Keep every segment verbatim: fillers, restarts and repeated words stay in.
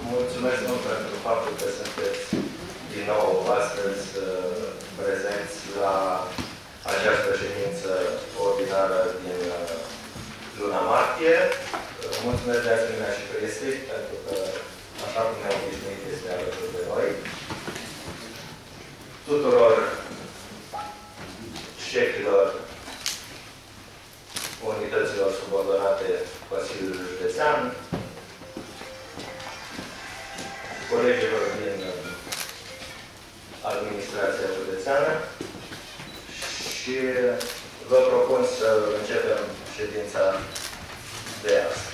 Mulțumesc mult pentru faptul că sunteți din nou astăzi prezenți la această ședință ordinară din luna martie. Mulțumesc de asemenea și presei, pentru că, așa cum ne-au obișnuit, este alături de noi. Tuturor șefilor unităților subordonate Consiliului Județean, colegilor din administrația județeană și vă propun să începem ședința de astăzi.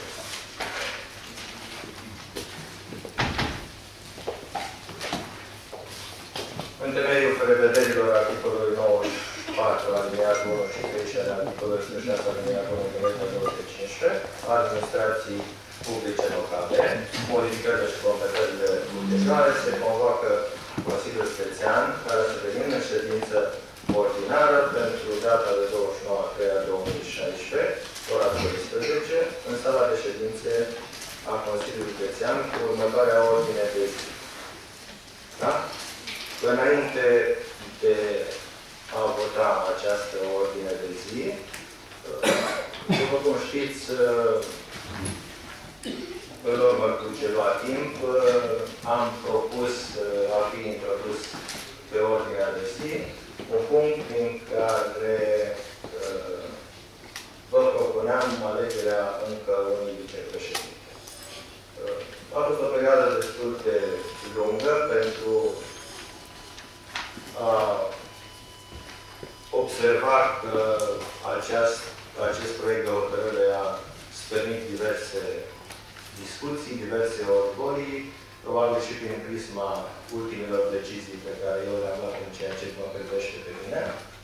În temeiul prevederilor articolului nouăzeci și patru, alineatul unu și trei și articolului o sută șase, alineatul unu, legea două sute cincisprezece, administrații publice locale, modificările și completările ulterioare, se convoacă Consiliul Județean, care să devină în ședință ordinară pentru data de douăzeci și nouă a treia două mii șaisprezece, ora douăsprezece, în sala de ședințe a Consiliului Județean, cu următoarea ordine de zi. Da? Înainte de a vota această ordine de zi, după cum știți, în urmă cu ceva timp, am propus a fi introdus pe ordinea de zi un punct în care vă propuneam alegerea încă unui vicepreședinte. A fost o perioadă destul de lungă pentru a observa că aceast, acest proiect de hotărâre a stârnit diverse discuții, diverse orgolii, probabil și prin prisma ultimelor decizii pe care eu le-am luat în ceea ce mă privește pe mine.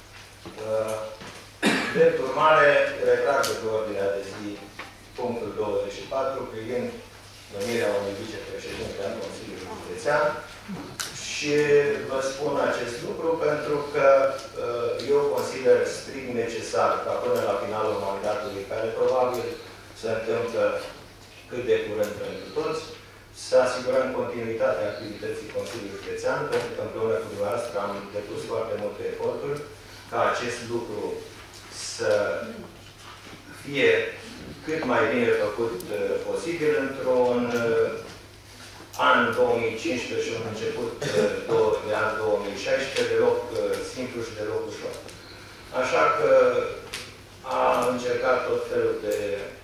Drept urmare, retrag de pe ordinea de zi punctul douăzeci și patru, privind numirea unui vicepreședinte al Consiliului Județean. Și vă spun acest lucru pentru că eu consider strict necesar ca până la finalul mandatului, care probabil se întâmplă cât de curând pentru toți, să asigurăm continuitatea activității Consiliului Județean, pentru că împreună cu dumneavoastră am depus foarte multe eforturi ca acest lucru să fie cât mai bine făcut posibil într-un an două mii cincisprezece și un început de an două mii șaisprezece, deloc simplu și deloc ușor. Așa că am încercat tot felul de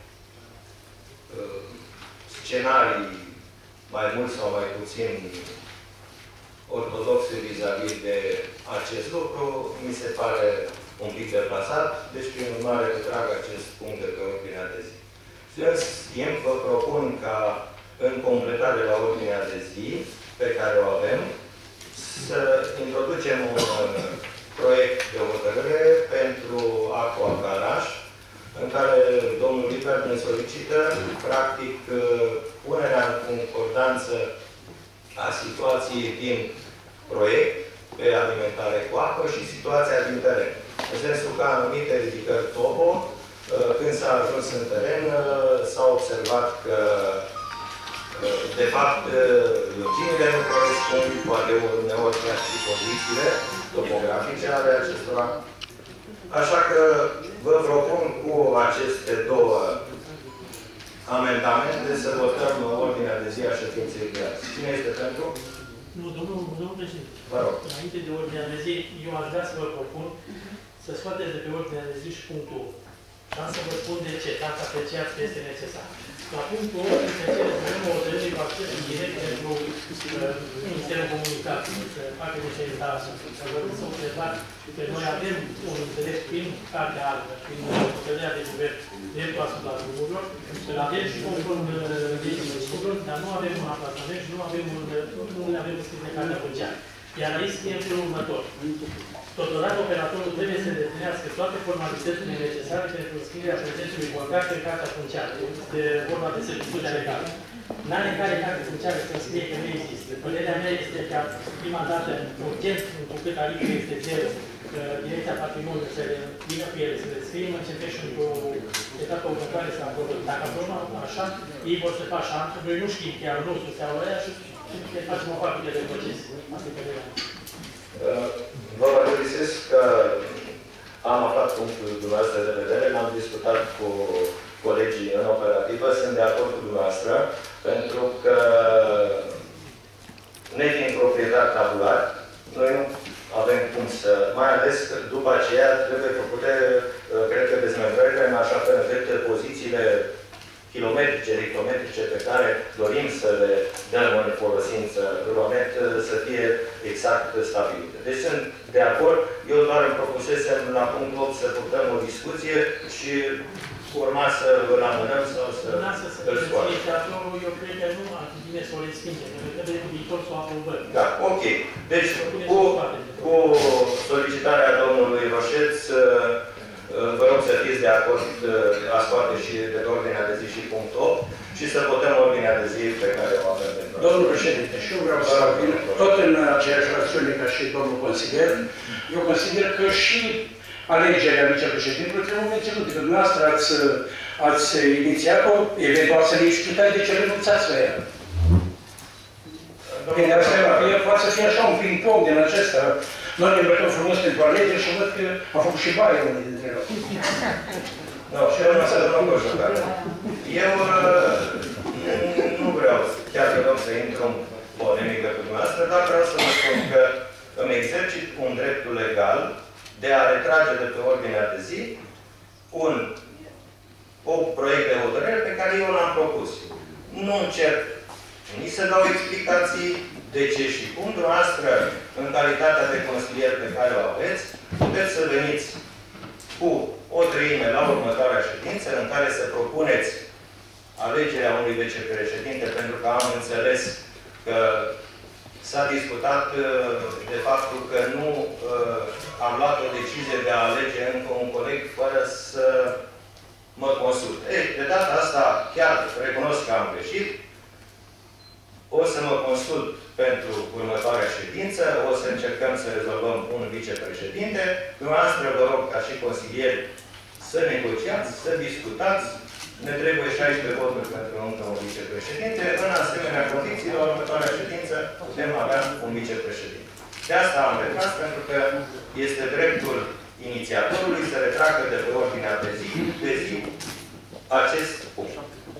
uh, scenarii, mai mult sau mai puțin ortodoxe vis-a-vis de acest lucru, mi se pare un pic deplasat, deci prin urmare retrag acest punct de pe ordinea de zi. În schimb, vă propun ca în completare la ordinea de zi pe care o avem, să introducem un proiect de hotărâre pentru Aqua Garaș, în care domnul Liber ne solicită, practic, punerea în concordanță a situației din proiect pe alimentare cu apă și situația din teren. În sensul că anumite ridicări topo, când s-a ajuns în teren, s-a observat că de fapt, lungimile nu corespund, poate uneori chiar și condițiile topografice ale acestora. Așa că vă propun cu aceste două amendamente să votăm ordinea de zi a ședinței de azi. Cine este pentru? Nu, domnul, domnul președinte. Vă rog. Înainte de ordinea de zi, eu aș vrea să vă propun să scoateți de pe ordinea de zi și punctul opt. Și am să vă spun de ce, dacă apreciați că este necesar. La punctul opt, se cere să avem o hotărâre cu acces direct pentru Ministerul Comunicației, să facă niște instalații. Să vă rog să observați că noi avem un înțeles prin cartea albă, prin hotărârea de guvern, dreptul asupra drumurilor, îl avem și conform legii, dar nu avem un apartament și nu avem un, nu avem scris de cartea funciară. Iar aici scrie în felul următor. Totodată, operatorul trebuie să definească toate formalitățile necesare pentru înscrierea prezentului contract în cartea funciară. Este vorba de serviciile legale. N-are care carte funciară să scrie că nu există. Părerea mea este că prima dată, urgent, cu cât tariful este zero, Direcția Patrimoniului să vină cu ele, să le scriem, începe și într-o etapă următoare să aprobăm. Dacă aprobăm așa, ei vor să facă așa, noi nu știm chiar nostru sau aia și le facem o parte de proces. Asta e părerea. Vă mărturisesc că am aflat punctul dumneavoastră de vedere, l-am discutat cu colegii în operativă, sunt de acord cu dumneavoastră, pentru că nefiind proprietar tabular, noi nu avem cum să, mai ales că după aceea trebuie făcute, cred că, dezmembrările în așa fel încât pozițiile kilometrice, kilometrice pe care dorim să le dăm în folosință rulonet să fie exact stabilite. Deci sunt de acord, eu doar îmi propusesem la punctul opt să purtăm o discuție și urma să îl amânăm sau să îl scoatem. Eu cred că nu ar fi bine să o respingem, pentru că trebuie în viitor să o aprobăm. Da, ok. Deci, cu, cu solicitarea domnului Roșeț, vă rog să fiți de acord a scoate și de ordinea de zi și punctul opt și să votăm ordinea de zi pe care o avem pentru. Domnul președinte, și eu vreau să vin tot în aceeași rațiune ca și domnul consilier. Eu consider că și alegerea vicepreședintelui trebuie menținută. Că dumneavoastră ați, ați inițiat-o, eventual să ne explicați de ce renunțați la ea. Bine, asta e, poate să fie așa un ping-pong din acesta. Noi ne îmbrăcăm frumos pentru alegeri și văd că am făcut și baie unii dintre noi. Nu, și eu nu să nu mă jucare. Eu nu vreau, chiar că vreau să intru în polemică cu dumneavoastră, dar vreau să vă spun că îmi exercit un dreptul legal de a retrage de pe ordinea de zi un, un proiect de hotărâre pe care eu l-am propus. Nu încerc nici să dau explicații de ce și cum. Dumneavoastră, în calitatea de consilier pe care o aveți, puteți să veniți cu o treime la următoarea ședință în care să propuneți alegerea unui vicepreședinte, pentru că am înțeles că s-a discutat de faptul că nu uh, am luat o decizie de a alege încă un coleg fără să mă consult. Ei, de data asta, chiar recunosc că am greșit. O să mă consult pentru următoarea ședință, o să încercăm să rezolvăm un vicepreședinte. Dumneavoastră vă rog, ca și consilieri, să negociați, să discutați. Ne trebuie șaisprezece voturi pentru încă un vicepreședinte. În asemenea condiții, la următoarea ședință, putem avea un vicepreședinte. De asta am retras, pentru că este dreptul inițiatorului să retragă de pe ordinea de zi, de zi acest punct.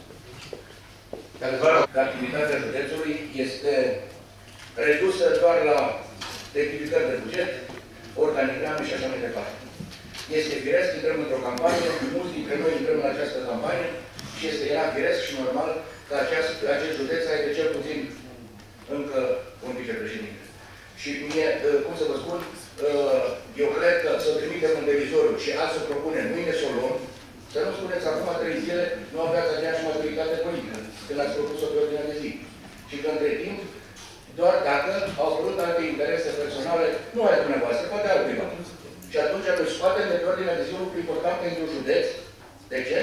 Vă rog, că activitatea județului este redusă doar la rectificări de buget, organigrame și așa mai departe. Este firesc, intrăm într-o campanie, mulți dintre noi intrăm în această campanie și este era firesc și normal ca aceast, acest județ să aibă cel puțin încă un vicepreședinte. Și mie, cum să vă spun, eu cred că să trimitem în devizorul și azi să propunem, mâine să o luăm, să nu spuneți acum trei zile, nu aveați aceeași majoritate politică, când ați propus-o pe ordinea de zi. Și că între timp, doar dacă au apărut alte interese personale, nu ale dumneavoastră, poate altcuiva. Și atunci noi scoatem de pe ordinea de zi un lucru important pentru județ. De ce?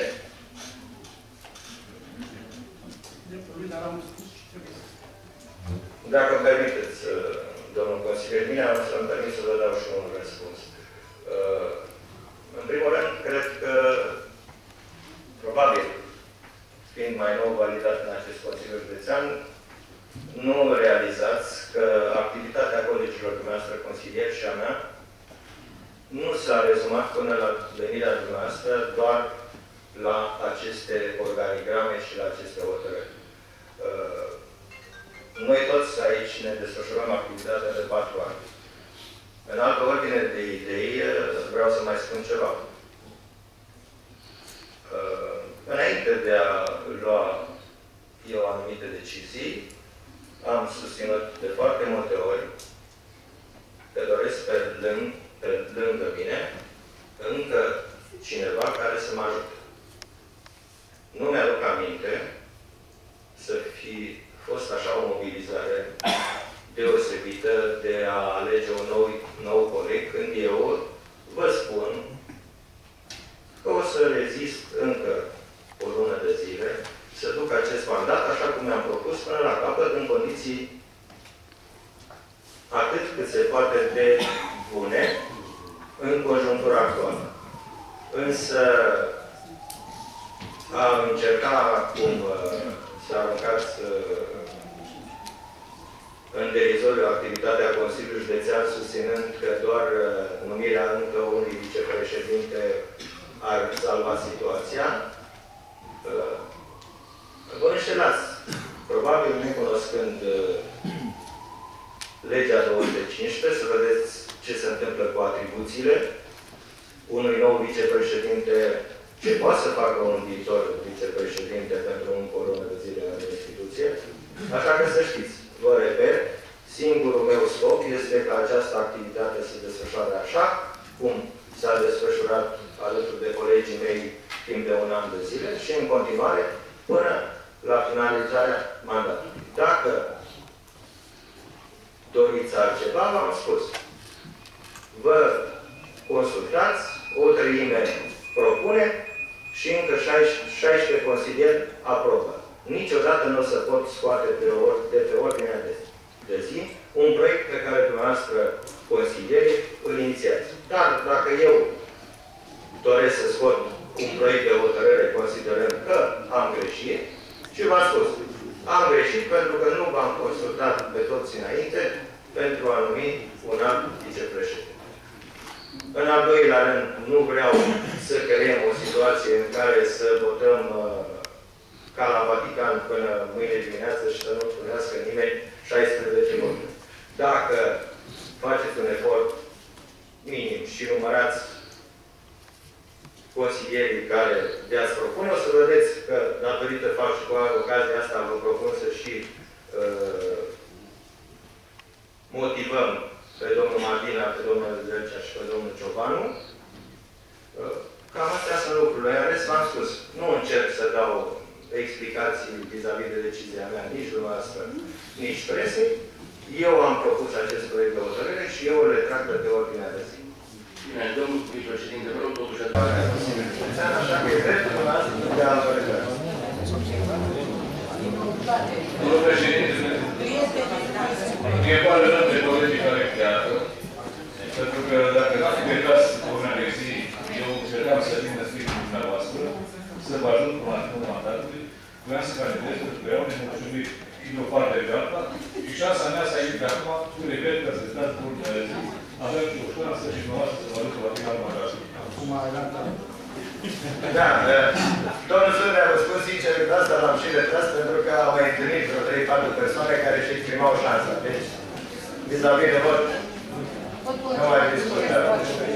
Dacă îmi permiteți, domnul consilier, mine am să-mi permit să vă dau și un răspuns. În primul rând, cred că, probabil, fiind mai nou validat în acest Consiliu Județean, nu realizați că activitatea colegilor dumneavoastră consilieri și a mea nu s-a rezumat până la venirea dumneavoastră doar la aceste organigrame și la aceste hotărâri. Noi toți aici ne desfășurăm activitatea de patru ani. În altă ordine de idei, vreau să mai spun ceva. Înainte de a lua eu anumite decizii, am susținut de foarte multe ori că doresc pe lângă, pe lângă mine încă cineva care să mă ajute. Nu mi-aduc aminte să fi fost așa o mobilizare deosebită de a alege un nou, nou coleg, când eu vă spun că o să rezist încă o lună de zile să duc acest mandat așa cum mi-am propus până la capăt, în condiții atât cât se poate de bune, în conjunctura actuală. Însă am încercat, cum s-a aruncat în derizoriu activitatea Consiliului Județean, susținând că doar numirea încă unui vicepreședinte ar salva situația. Vă înșelați. Probabil necunoscând legea două sute cincisprezece, să vedeți ce se întâmplă cu atribuțiile unui nou vicepreședinte, ce poate să facă un viitor vicepreședinte pentru un lună de zile în instituție. Așa că să știți, vă repet, singurul meu scop este ca această activitate să se desfășoare așa, cum s-a desfășurat alături de colegii mei timp de un an de zile și în continuare până la finalizarea mandatului. Dacă doriți altceva, v-am spus. Vă consultați, o treime propune și încă șaisprezece consilieri aprobă. Niciodată nu o să pot scoate pe or, de pe ordinea de, de zi un proiect pe care dumneavoastră consilierii îl inițiați. Dar dacă eu doresc să scot un proiect de hotărâre considerând că am greșit, și v-am spus, am greșit pentru că nu v-am consultat pe toți înainte pentru a numi un alt vicepreședinte. În al doilea rând, nu vreau să creăm o situație în care să votăm uh, ca la Vatican până mâine dimineață și să nu spunească nimeni șaisprezece voturi. Dacă faceți un efort minim și numărați consilierii care de-ați propune, o să vedeți că, datorită fapt și cu ocazia asta, vă propun să și uh, motivăm pe domnul Madina, pe domnul Zercea și pe domnul Ciobanu. Uh, cam astea sunt lucrurile. În rest, v-am spus, nu încerc să dau explicații vis-a-vis de decizia mea, nici dumneavoastră, nici presei. Eu am propus acest proiect de hotărâre și eu îl retrag de pe ordinea de zi. Bine, domnul vicepreședinte, vă rog totuși a așa că e dreptul dumneavoastră de a vă retrage. Domnul președinte, e pare rău de colegii care pleacă, pentru că dacă n-ați plecați ordinea de zi, eu încercam să vin în spiritul dumneavoastră, să vă ajut până la finalul mandatului, vreau să candidez, pentru că eu nemulțumit și de o parte de alta, și șansa mea să aici de acum, cu regret că să stați pe ordinea de zi, avem și o șansă și dumneavoastră să vă ajut la finalul mandatului. Da, domnul Sândrea, vă spun sincer, de asta l-am și retras, pentru că am mai întâlnit vreo trei patru persoane care își exprimau șansa. Deci, vis-a-vis de vot, nu mai discutăm.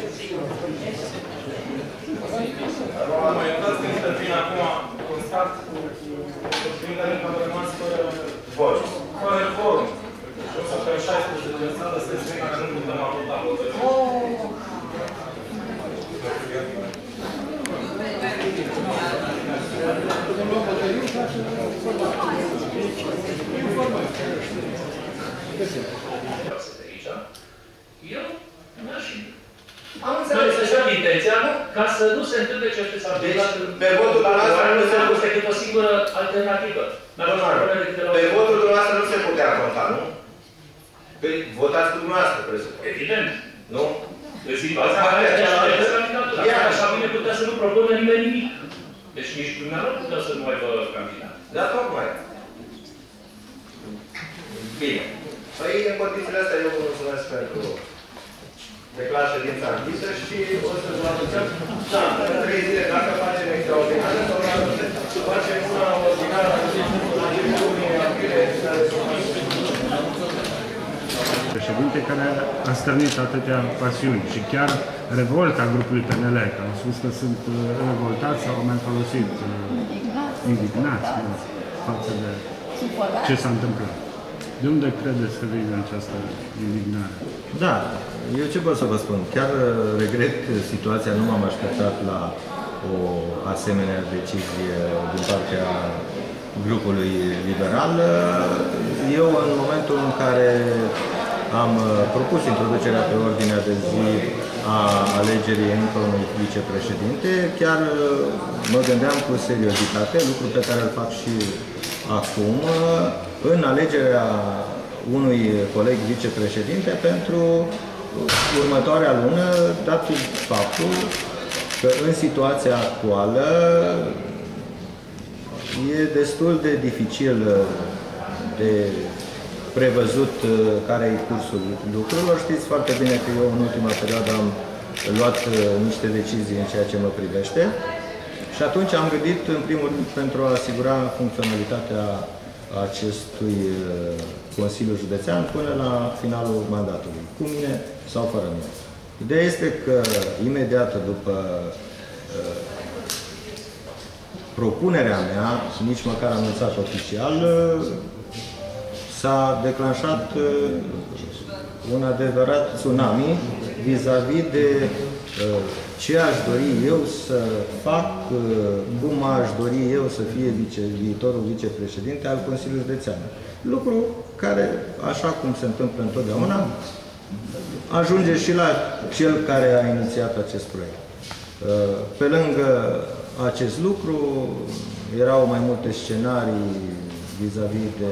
Mai dați când intervin acum, constat, primul rând că am rămas fără vot. Fără forum. Și o să avem șaisprezece de sală, să spun că nu putem avota hotărâri. Eu n-aș fi. Am înțeles așa intenția ca să nu se întâmple ceea ce s-a întâmplat. Pe votul dumneavoastră nu se putea decât o singură alternativă. Pe votul dumneavoastră nu se putea conta, nu? Păi votați cu dumneavoastră, presupun. Evident. Nu? În situația în care se candidatura. Așa bine putea să nu propună nimeni nimic. Deci nici dumneavoastră putea să nu mai vă candidat. Da, tocmai. Bine. Păi, în condițiile astea, eu vă mulțumesc pentru declar ședința închisă și o să vă anunțăm, da, în trei zile, dacă facem extraordinară, sau să facem una ordinară la începutul aprilie, care să președinte care a stârnit atâtea pasiuni și chiar revolta grupului P N L, că au spus că sunt revoltați sau au mai folosit indignați față de ce s-a întâmplat. De unde credeți că vine această indignare? Da, eu ce pot să vă spun? Chiar regret situația, nu m-am așteptat la o asemenea decizie din partea grupului liberal. Eu, în momentul în care am propus introducerea pe ordinea de zi a alegerii încă unui vicepreședinte, chiar mă gândeam cu seriozitate, lucru pe care îl fac și acum, în alegerea unui coleg vicepreședinte pentru următoarea lună, dat fiind faptul că în situația actuală e destul de dificil de prevăzut care e cursul lucrurilor. Știți foarte bine că eu în ultima perioadă am luat niște decizii în ceea ce mă privește și atunci am gândit în primul rând pentru a asigura funcționalitatea acestui Consiliu Județean până la finalul mandatului, cu mine sau fără mine. Ideea este că imediat după uh, propunerea mea, nici măcar anunțat oficial, uh, s-a declanșat uh, un adevărat tsunami vis-a-vis -vis de uh, ce aș dori eu să fac, uh, cum aș dori eu să fie vice, viitorul vicepreședinte al Consiliului Județean. Lucru care, așa cum se întâmplă întotdeauna, ajunge și la cel care a inițiat acest proiect. Pe lângă acest lucru, erau mai multe scenarii vis-a-vis -vis de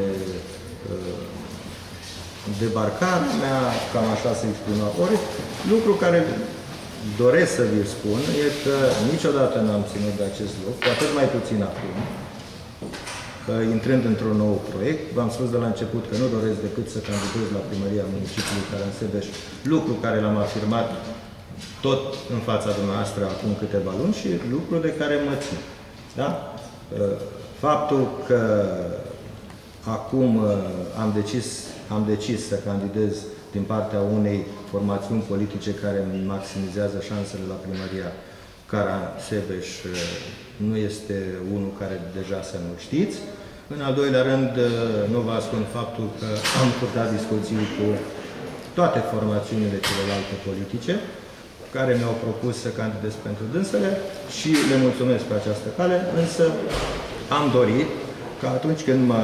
debarcarea mea, cam așa se exprima. Ori, lucru care doresc să vi-l spun e că niciodată n-am ținut de acest lucru, cu atât mai puțin acum, intrând într-un nou proiect. V-am spus de la început că nu doresc decât să candidez la primăria municipiului Caransebeș, lucru care l-am afirmat tot în fața dumneavoastră acum câteva luni și lucru de care mă țin. Da? Faptul că acum am decis, am decis să candidez din partea unei formațiuni politice care maximizează șansele la primăria Caransebeș nu este unul care deja să nu știți. În al doilea rând, nu vă ascund faptul că am purtat discuții cu toate formațiunile celelalte politice care mi-au propus să candidez pentru dânsele și le mulțumesc pe această cale, însă am dorit ca atunci când mă,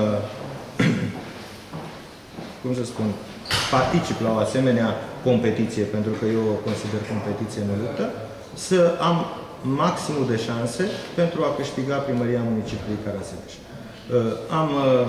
cum să spun, particip la o asemenea competiție, pentru că eu o consider competiție în luptă, să am maximul de șanse pentru a câștiga primăria municipiului Caransebeș. Am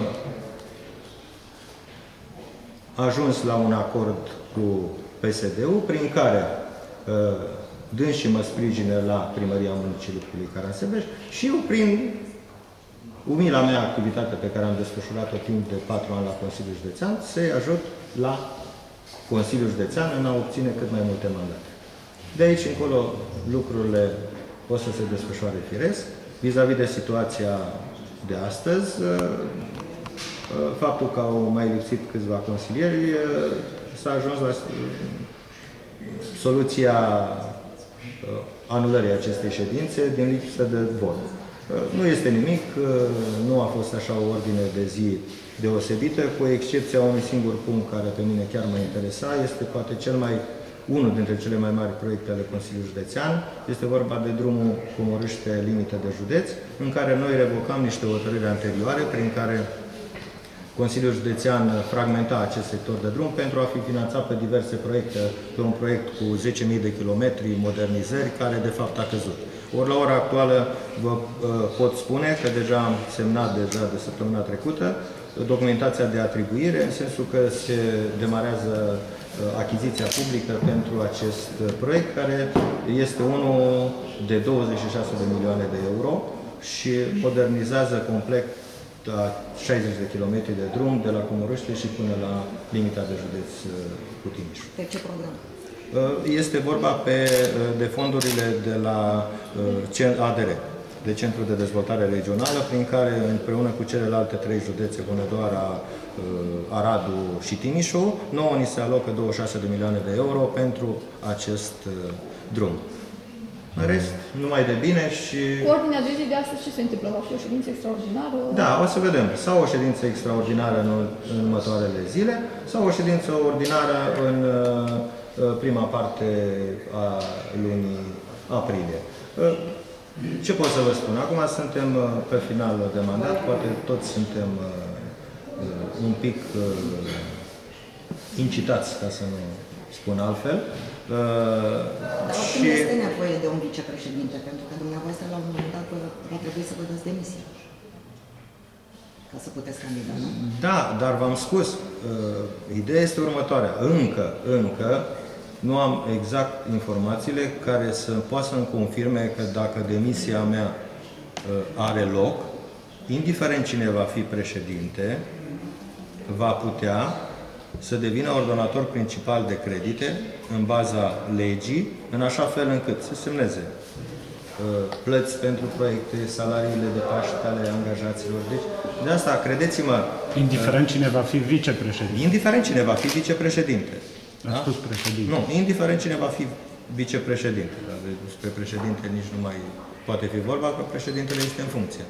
ajuns la un acord cu P S D-ul prin care dânsii mă sprijină la primăria municipiului Caransebeș și eu, prin umila mea activitate pe care am desfășurat-o timp de patru ani la Consiliul Județean, să-i ajut la Consiliul Județean în a obține cât mai multe mandate. De aici încolo lucrurile o să se desfășoare firesc. Vis-a-vis de situația de astăzi, faptul că au mai lipsit câțiva consilieri, s-a ajuns la soluția anulării acestei ședințe din lipsă de vot. Nu este nimic, nu a fost așa o ordine de zi deosebită, cu excepția unui singur punct care pe mine chiar mă interesa, este poate cel mai unul dintre cele mai mari proiecte ale Consiliului Județean. Este vorba de drumul Comorâște limită de județ, în care noi revocam niște hotărâri anterioare, prin care Consiliul Județean fragmenta acest sector de drum pentru a fi finanțat pe diverse proiecte, pe un proiect cu zece mii de kilometri, modernizări, care de fapt a căzut. Ori la ora actuală vă pot spune că deja am semnat deja de săptămâna trecută documentația de atribuire, în sensul că se demarează achiziția publică pentru acest proiect, care este unul de douăzeci și șase de milioane de euro și modernizează complet șaizeci de kilometri de drum de la Comorâște și până la limita de județ cu Timișu. Pe ce program? Este vorba pe, de fondurile de la A D R, de Centrul de Dezvoltare Regională, prin care împreună cu celelalte trei județe, Hunedoara, Aradu și Timișu, nouă ni se alocă douăzeci și șase de milioane de euro pentru acest drum. În rest, numai de bine și... Cu ordinea de zi de astăzi ce se întâmplă? Va fi o ședință extraordinară? Da, o să vedem. Sau o ședință extraordinară în, în următoarele zile, sau o ședință ordinară în uh, prima parte a lunii aprilie. Uh, ce pot să vă spun? Acum suntem uh, pe final de mandat, poate toți suntem uh, uh, un pic uh, incitați, ca să nu spun altfel. Uh, Dar oricum și... este nevoie de un vicepreședinte, pentru că dumneavoastră la un moment dat va trebui să vă dați demisia ca să puteți candida, nu? Da, dar v-am spus, uh, ideea este următoarea. Încă, încă nu am exact informațiile care să poată să-mi confirme că dacă demisia mea uh, are loc, indiferent cine va fi președinte, va putea să devină ordonator principal de credite în baza legii, în așa fel încât să semneze uh, plăți pentru proiecte, salariile de Paște ale angajaților. Deci, de asta, credeți-mă... Indiferent cine va fi vicepreședinte. Indiferent cine va fi vicepreședinte. A da? spus președinte. Nu, indiferent cine va fi vicepreședinte. Dar despre președinte nici nu mai poate fi vorba, că președintele este în funcție.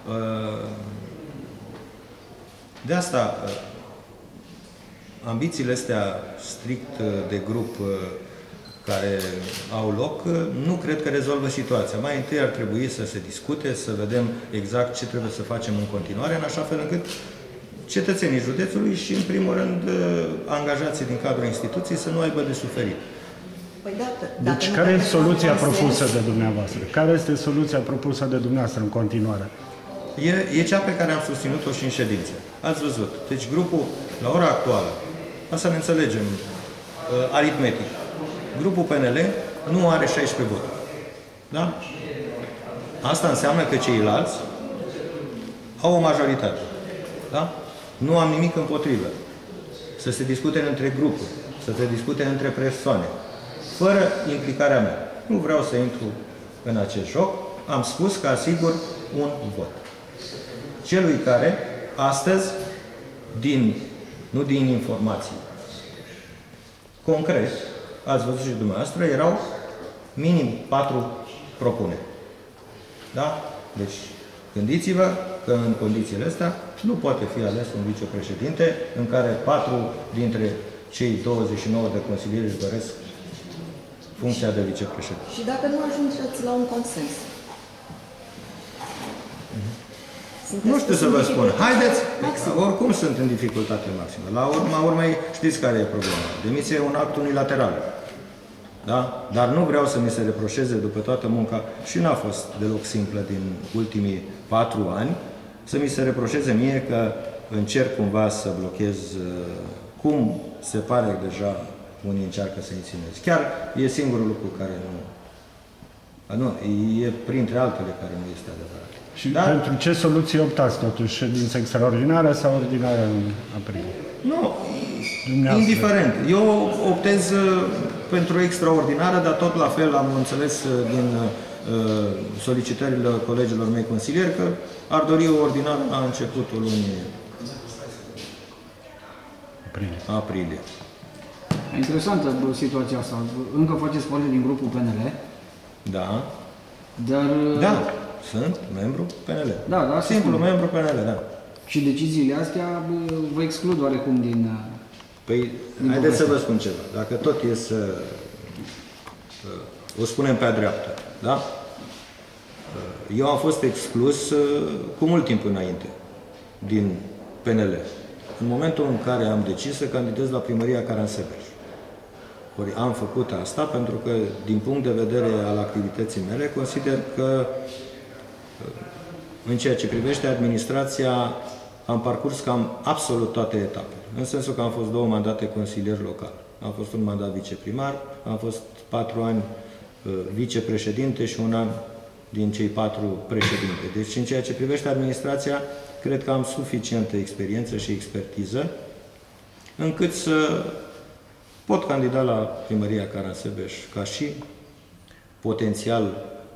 De asta, ambițiile astea strict de grup care au loc, nu cred că rezolvă situația. Mai întâi ar trebui să se discute, să vedem exact ce trebuie să facem în continuare, în așa fel încât cetățenii județului și, în primul rând, angajații din cadrul instituției să nu aibă de suferit. Păi da, deci, care este soluția propusă de dumneavoastră? Care este soluția propusă de dumneavoastră în continuare? E, e cea pe care am susținut-o și în ședință. Ați văzut. Deci, grupul, la ora actuală, ca să ne înțelegem, uh, aritmetic, grupul P N L nu are șaisprezece voturi. Da? Asta înseamnă că ceilalți au o majoritate. Da? Nu am nimic împotrivă. Să se discute între grupuri, să se discute între persoane, fără implicarea mea. Nu vreau să intru în acest joc. Am spus că asigur un vot. Celui care, astăzi, din, nu din informații, concret, ați văzut și dumneavoastră, erau minim patru propuneri. Da? Deci, gândiți-vă că în condițiile astea nu poate fi ales un vicepreședinte în care patru dintre cei douăzeci și nouă de consilieri își doresc funcția de vicepreședinte. Și dacă nu ajungeți la un consens? Nu știu să vă spun. Haideți, oricum sunt în dificultate maximă. La urma urmei, știți care e problema. Demisia e un act unilateral. Da? Dar nu vreau să mi se reproșeze după toată munca, și n-a fost deloc simplă din ultimii patru ani, să mi se reproșeze mie că încerc cumva să blochez, cum se pare deja unii încearcă să insinueze. Chiar e singurul lucru care nu... Nu, e printre altele care nu este adevărat. Și da? Pentru ce soluție optați totuși? Ședință extraordinară sau ordinară în aprilie? Nu, indiferent. Eu optez pentru extraordinară, dar tot la fel am înțeles din uh, solicitările colegilor mei consilieri că ar dori o ordinară la începutul lunii aprilie. aprilie. Interesantă situația asta. Încă faceți parte din grupul P N L. Da. Dar... Da. Sunt membru P N L. Da, da. Simplu membru P N L, da. Și deciziile astea vă exclud oarecum din... Păi, din haideți să vă spun ceva. Dacă tot e să o spunem pe-a dreaptă, da? Eu am fost exclus cu mult timp înainte din P N L. În momentul în care am decis să candidez la primăria Caransebeș. Ori am făcut asta pentru că, din punct de vedere al activității mele, consider că în ceea ce privește administrația, am parcurs cam absolut toate etapele. În sensul că am fost două mandate consilier local. Am fost un mandat viceprimar, am fost patru ani uh, vicepreședinte și un an din cei patru președinte. Deci, în ceea ce privește administrația, cred că am suficientă experiență și expertiză încât să pot candida la primăria Caransebeș ca și potențial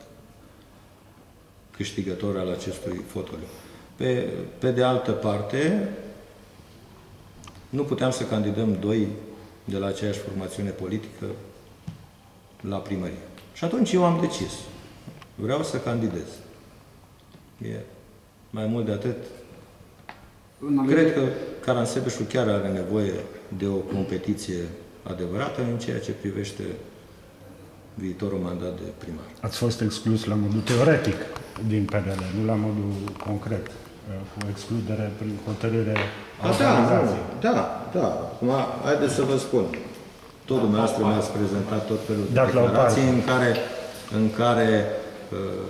câștigător al acestui fotoliu. Pe, pe de altă parte, nu puteam să candidăm doi de la aceeași formațiune politică la primărie. Și atunci eu am decis. Vreau să candidez. E mai mult de atât. Cred că Caransebeșul chiar are nevoie de o competiție adevărată în ceea ce privește viitorul mandat de primar. Ați fost exclus la modul teoretic din P N L, nu la modul concret, cu excludere prin hotărâre a organizației. Da, da, da. Acum, haideți să vă spun. Tot dumneavoastră mi-ați prezentat tot felul de declarații în care, în care uh,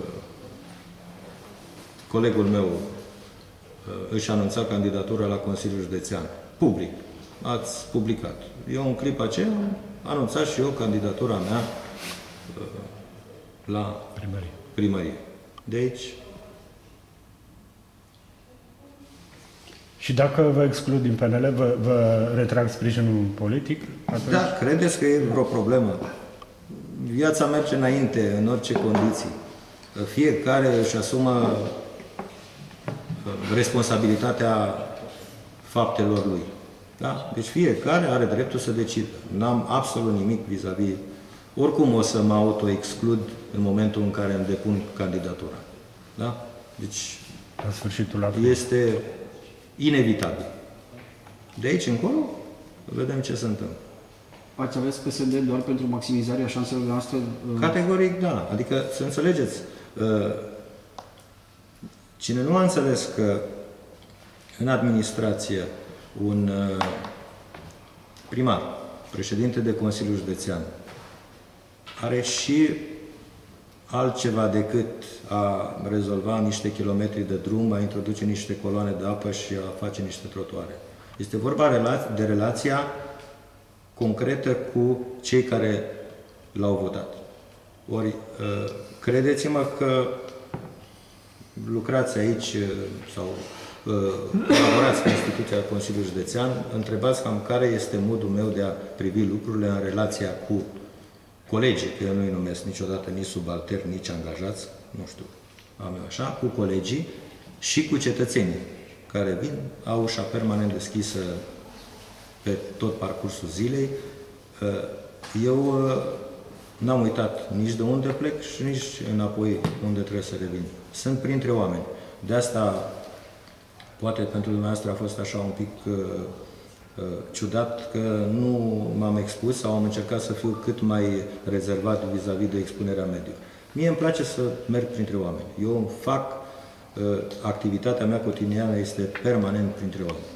colegul meu uh, își anunța candidatura la Consiliul Județean, public. ați publicat. Eu în clipa aceea am anunțat și eu candidatura mea la primărie. primărie. De aici... Și dacă vă exclud din P N L, vă, vă retrag sprijinul politic? Atunci... Da, credeți că e vreo problemă? Viața merge înainte, în orice condiții. Fiecare își asumă responsabilitatea faptelor lui. Da? Deci fiecare are dreptul să decidă. N-am absolut nimic vis-a-vis. -vis. Oricum o să mă auto-exclud în momentul în care îmi depun candidatura. Da? Deci la sfârșitul actului. Este inevitabil. De aici încolo, vedem ce se întâmplă. Ați ales P S D doar pentru maximizarea șanselor noastre? Categoric, da. Adică, să înțelegeți, cine nu a înțeles că în administrație un primar, președinte de Consiliul Județean, are și altceva decât a rezolva niște kilometri de drum, a introduce niște coloane de apă și a face niște trotuare. Este vorba de relația concretă cu cei care l-au votat. Ori, credeți-mă că lucrați aici sau colaborați cu instituția Consiliului Județean, întrebați cam care este modul meu de a privi lucrurile în relația cu colegii, că eu nu-i numesc niciodată nici subalterni, nici angajați, nu știu, am eu așa, cu colegii și cu cetățenii care vin, au ușa permanent deschisă pe tot parcursul zilei. Eu n-am uitat nici de unde plec și nici înapoi unde trebuie să revin. Sunt printre oameni. De asta, poate pentru dumneavoastră a fost așa un pic uh, uh, ciudat că nu m-am expus sau am încercat să fiu cât mai rezervat vis-a-vis -vis de expunerea mediului. Mie îmi place să merg printre oameni. Eu fac, uh, activitatea mea cotidiană este permanent printre oameni.